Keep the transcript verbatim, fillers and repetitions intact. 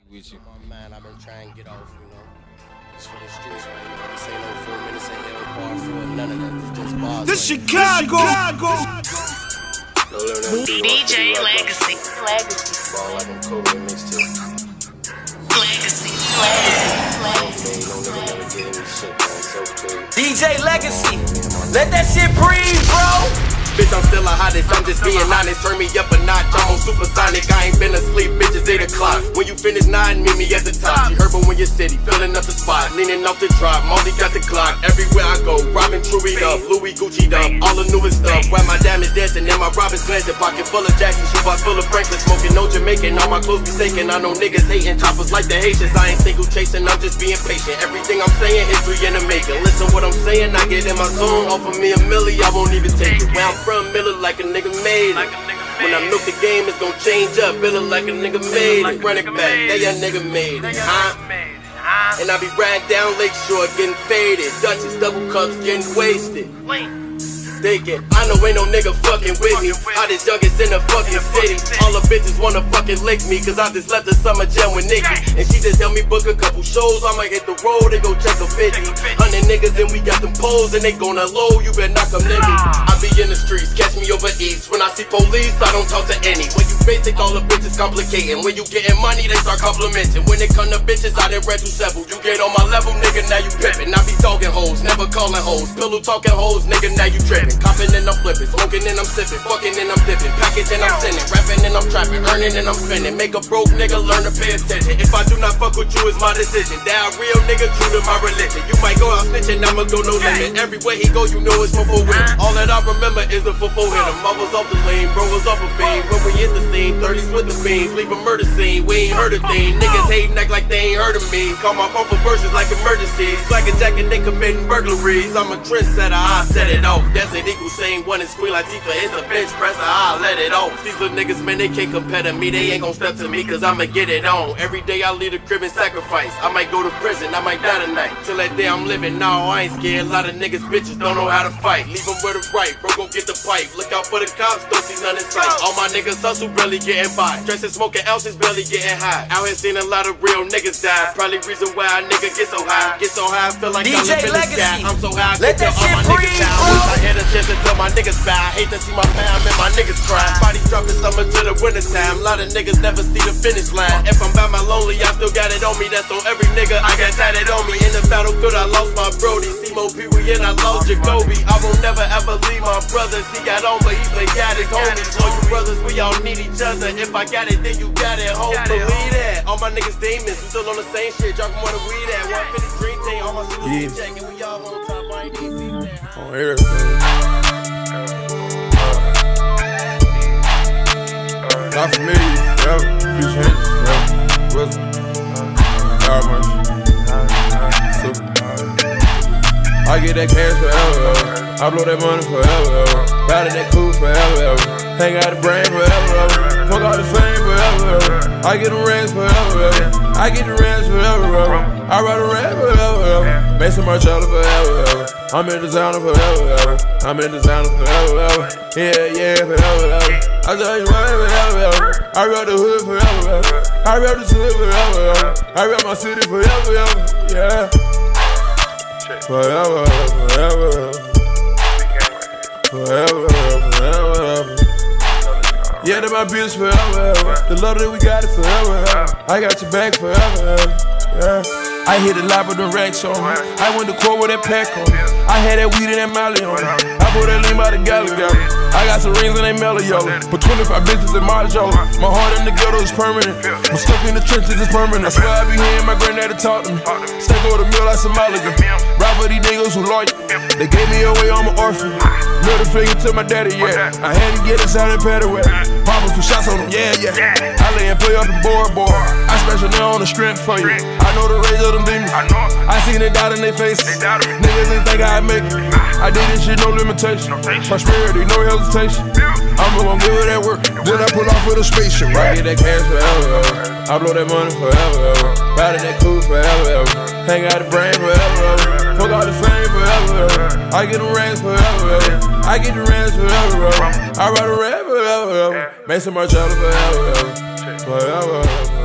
with you. My mind, I've been trying to get off, you know. It's for the streets right now. This ain't no four minutes, ain't no bar for none of that. It's just bars. This Chicago. Chicago. D J Legacy. Legacy. Ball like I'm Kobe mixtape. Legacy. Legacy. D J Legacy. Let that shit breathe, bro. Bitch, I'm still a hottest, I'm just being honest. Turn me up a notch, I'm on supersonic. I ain't been asleep, bitch, it's eight o'clock. When you finish nodding, meet me at the top. You heard, but when you're city, filling up the spot, leaning off the drop, Molly got the clock. Everywhere I go, robbing Truied up, Louis Gucci'd up, all the newest stuff. While my diamonds dancing and my Robin's glancing, pocket full of Jackson, shoebox full of Franklin, smoking no Jamaican. All my clothes be staking, I know niggas hating, choppers like the Haitians. I ain't single chasing, I'm just being patient. Everything I'm saying, history in the making. Listen what I'm saying, I get in my zone. Offer me a milli, I won't even take it. Where I'm from, Miller like a nigga made it. When I milk the game, it's gon' change up. Feeling like a nigga made it. Run it back, they a nigga made it, huh? And I be riding down Lakeshore, getting faded. Dutchess, double cups, getting wasted. Thinking, I know ain't no nigga fucking with me. Hottest youngest in the fucking city. All the bitches wanna fucking lick me, cause I just left the summer jam with Nikki. And she just helped me book a couple shows. I might hit the road and go check a fifty. Hundred niggas and we got them poles and they gonna low. You better not come near me. I be in the streets, catch me over east. When I see police, I don't talk to any. When you basic, all the bitches complicating. When you getting money, they start complimenting. When it come to bitches, I done read through several. You get on my level, nigga, now you pimpin'. I be talking hoes, never calling hoes. Pillow talking hoes, nigga, now you trippin'. Copping and I'm flipping, smoking and I'm sipping, fucking and I'm dipping, package and I'm sending, rapping and I'm trapping, earning and I'm spending. Make a broke nigga learn to pay attention. If I do not fuck with you, it's my decision. That a real nigga true to my religion. You might go out snitching, I'ma go no limit. Everywhere he go, you know it's for four with him. All that I remember is the for four hit him. I was off the lane, bro was off a beam. When we hit the scene, thirties with the beans, leave a murder scene. We ain't heard a thing. Niggas hating act like they ain't heard of me. Call my phone for verses like emergencies. Slacking jacket, they committing burglaries. I'm a trendsetter, I set it off. That's it equals same one is Queen Latifah, it's a bench presser, I'll let it off. These little niggas, man, they can't compare to me. They ain't gon' step to me, cause I'ma get it on. Every day I leave the crib and sacrifice. I might go to prison, I might die tonight. Till that day I'm living, now I ain't scared. A lot of niggas, bitches don't know how to fight. Leave them where the right, bro, go get the pipe. Look out for the cops, don't see none in sight. All my niggas hustle, barely getting by. Dressin' smoking ounces, barely getting high. Out here seen a lot of real niggas die. Probably reason why a nigga get so high. Get so high, I feel like D J I live in the sky. I'm so high, I Let can that tell all my shit niggas breathe, down. bro. Wish I had a chance to tell my niggas bye. I hate to see my fam and my niggas cry. Body dropping summer to the winter time. A lot of niggas never see the finish line. If I'm by my lonely, I still got it on me. That's on every nigga. I got tatted on me. In the battlefield, I lost my Brody. C-Mo Pee Wee and I lost Jacoby. I will never ever leave my brothers. He got on, but he forgot his homies. All you brothers, we all need each other. If I got it, then you got it. Home, believe that. All my niggas demons. We still on the same shit. Dropping more than weed at one fifty green team. All my shit check and we all on top. I ain't even that. On everything. Not for me, forever. Future hinges, forever. Wasn't. God mercy. Super. I get that cash forever, I blow that money forever, ride that coupe forever, hang out the brain forever, fuck all the fame forever, I get the rings forever, I get the rings forever, I ride the rap forever, make some merch out of forever, I'm in designer forever, I'm in designer forever, yeah, yeah, forever, I tell you right forever, I ride the hood forever, I ride the hood forever, I ride my city forever, yeah. Forever, forever, forever, forever. Yeah, that's my bitch forever. The love that we got it forever. I got your back forever. Yeah. I hit a lot with them racks on me. I went to court with that pack on me. I had that weed and that molly on me. I put that lean by the galley galley. I got some rings and they mellow yellow. But twenty-five bitches in my jaw. My heart in the ghetto is permanent. I'm stuck in the trenches, it's permanent. I swear I be hearing my granddaddy talk to me. Step over the mill like some Mulligan. Rap for these niggas who loyal. They gave me away, I'm an orphan. Middle finger to my daddy, yeah. I had to get inside that paddy wet. Popping for shots on them, yeah, yeah. I lay and play up and board, board. I special now on the strength for you. I know the rage of them demons. I seen it doubt in their faces. Niggas didn't think I'd make it. I did this shit, no limitation. Prosperity, no hesitation. I'm gonna give it that work. Then I pull off with a spaceship, right? I get that cash forever, I blow that money forever, ride that coupe forever, hang out the brain forever, fuck all the fame forever, I get the rings forever, I get the rings forever, I ride a rap forever, make some merch out of forever, forever.